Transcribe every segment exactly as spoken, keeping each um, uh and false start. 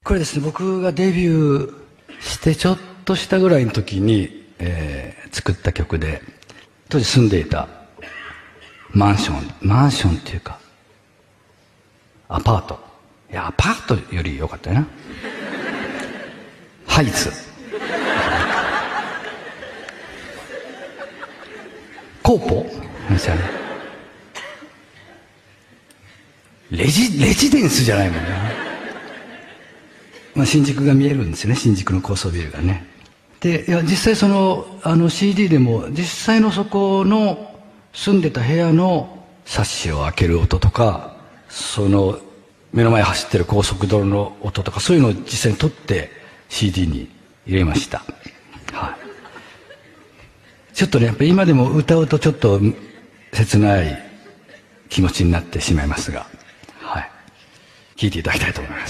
これですね、僕がデビューしてちょっとしたぐらいの時に、えー、作った曲で、当時住んでいたマンション、マンションっていうか、アパート。いや、アパートより良かったよな。ハイツ。コーポですよね。レジ、レジデンスじゃないもんね。まあ、新宿が見えるんですよね、新宿の高層ビルがね。で、いや、実際その、あの シーディー でも、実際のそこの住んでた部屋のサッシを開ける音とか、その、目の前走ってる高速道路の音とか、そういうのを実際に撮って シーディー に入れました。はい。ちょっとね、やっぱり今でも歌うとちょっと切ない気持ちになってしまいますが、はい。聴いていただきたいと思います。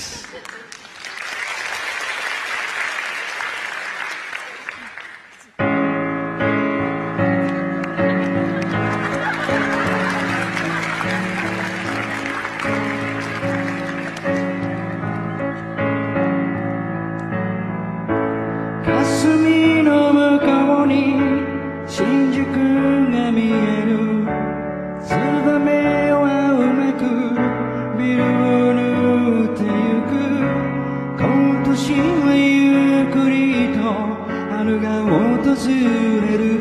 霞の向こうに新宿が見える。ツバメはうまくビルを縫ってゆく。今年はゆっくりと春が訪れる。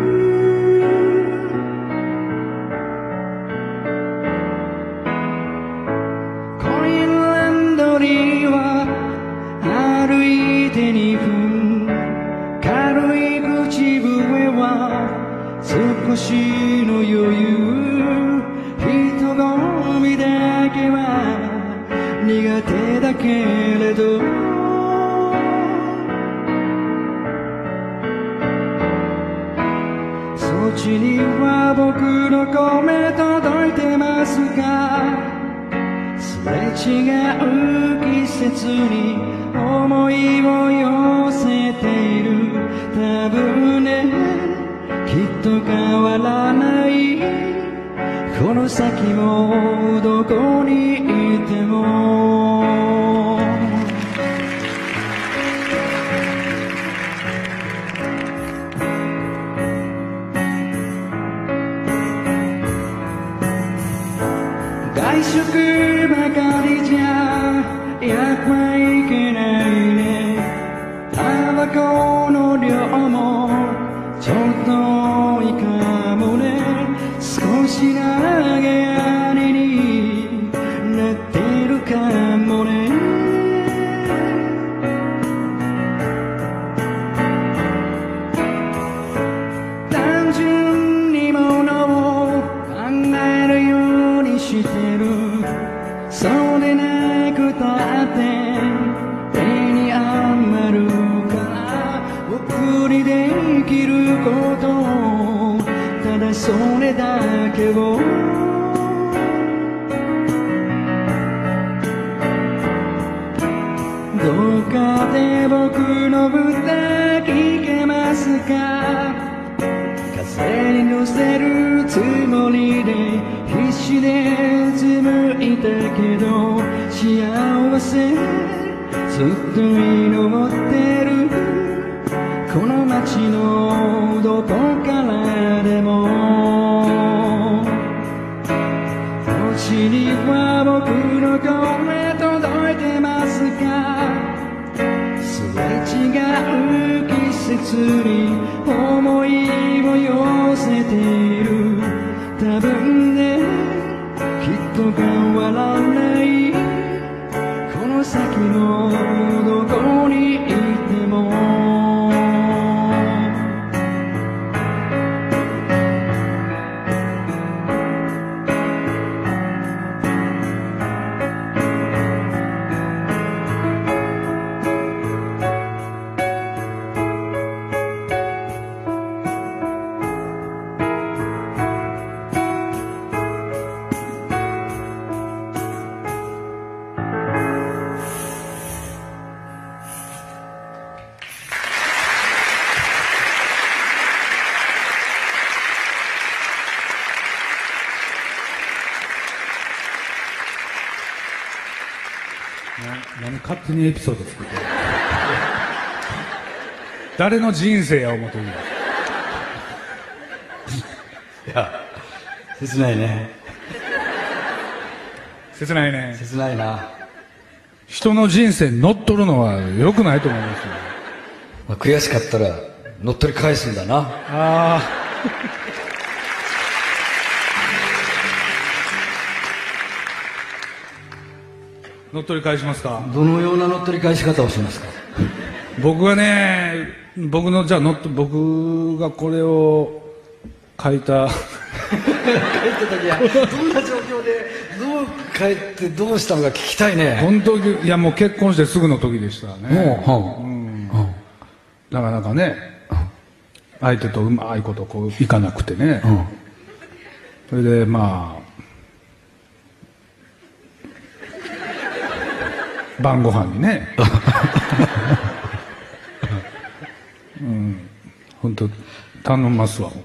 コインランドリーは歩いてにふん。軽い口笛は少しの余裕。人混みだけは苦手だけれど、そっちには僕の声届いてますか。すれ違う季節に思いを寄せている。多分ね、きっと変わらない。この先もどこにいても。外食ばかりじゃやっぱいけないね。タバコの量もちょっと多いかもね。少し投げやりになってるかもね。単純にものを考えるようにしてる。そうでなくたって手に余るから僕にできることをただそれだけを。どうかで僕の歌聞けますか。風に乗せるつもりで必死で紡いたけど、幸せずっと祈ってる。この街のどこからでも。星には僕の声届いてますか。すれ違う季節に思いを寄せている。多分ね、きっと変わらない。この先もどこにいても。 手にエピソード作って誰の人生や思ってるんだ。 いや、切ないね。 切ないね。 切ないな。 人の人生に乗っ取るのは良くないと思いますよ。 まあ、悔しかったら乗っ取り返すんだな。 ああ。乗っ取り返しますか。 どのような乗っ取り返し方をしますか。 僕はね、僕のじゃあ乗っ僕がこれを書いた帰った時はどんな状況でどう帰ってどうしたのか聞きたいね。 本当にいやもう結婚してすぐの時でしたね。 うんうん、なかなかね、相手とうまいことこういかなくてね、うん、それでまあ晩ご飯にね、うん、本当頼みますわ。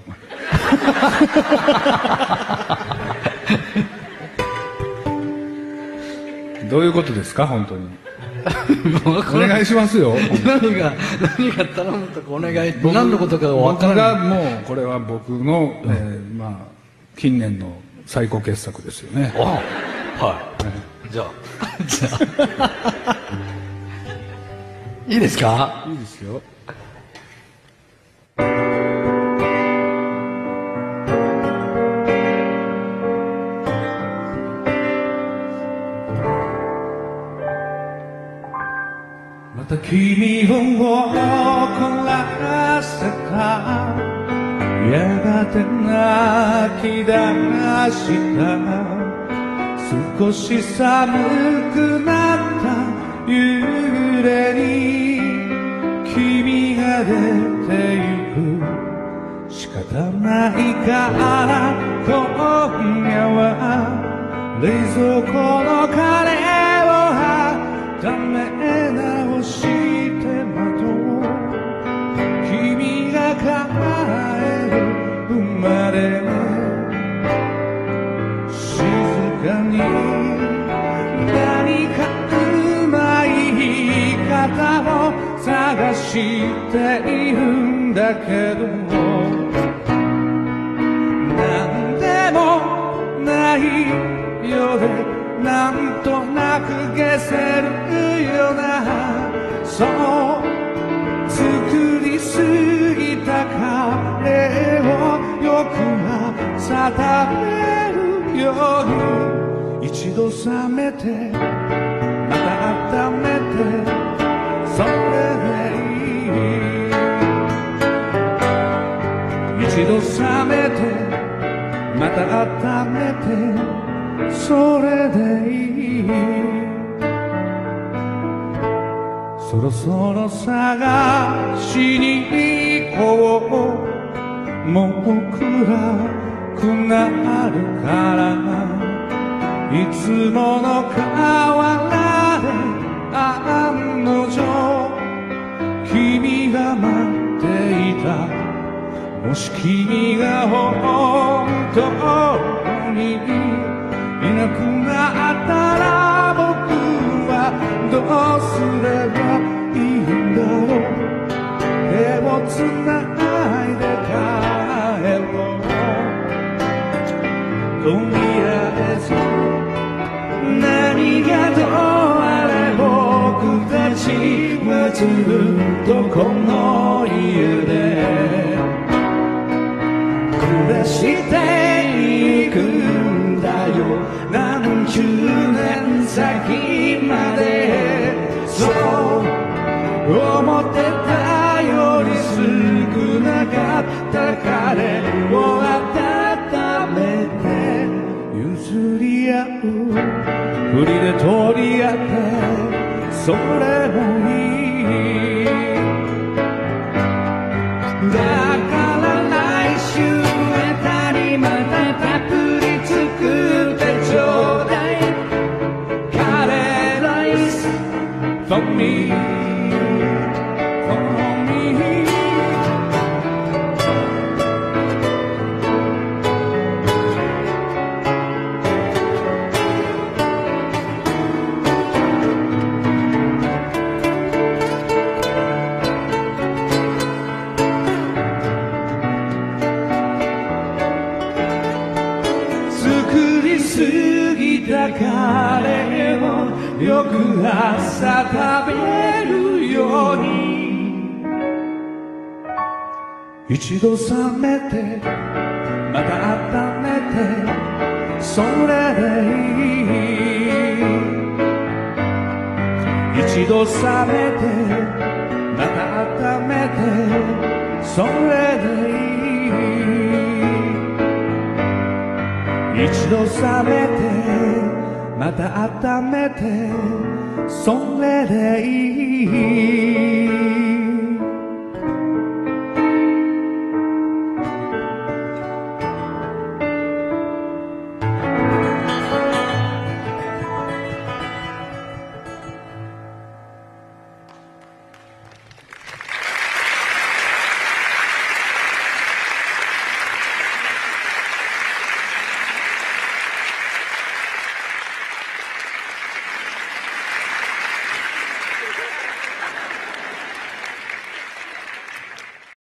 どういうことですか本当に。お願いしますよ。 何が何が頼むとかお願い、何のことか分からない。 僕がもうこれは僕の、うん、えー、まあ近年の最高傑作ですよね。 ああ、はい、えー、じゃあじゃあいいですか。 いいですよ。また君を怒らせた。やがて泣き出した。少し寒くなった夕暮れに君が出てゆく。仕方ないから今夜は冷蔵庫のカレーを温め直して待とう。君が帰る生まれ静かに何かうまい言い方を探しているんだけど、なんでもないようでなんとなく消せるような、そう作りすぎたカレーをよく朝食べるように一度冷めてまた温めてそれでいい。一度冷めてまた温めてそれでいい。そろそろ探しに行こう。もう暗くなるからいつもの河原で案の定君が待っていた。もし君が本当にいなくなったら僕はどうすればいいんだろう。手をつないで帰ろう。とりあえず何がどうあれ僕たちはずっとこの家で暮らしていくんだよ。何十年先までそう思ってたより少なかったカレーを温めて譲り合う振りで取り合ってそれもいい。だから来週あたりまたたっぷり作ってちょうだい。カレーライス for me for me。 朝食べるように一度冷めてまた温めてそれでいい一度冷めてまた温めてそれでいい一度冷めてまた温めてそれでいい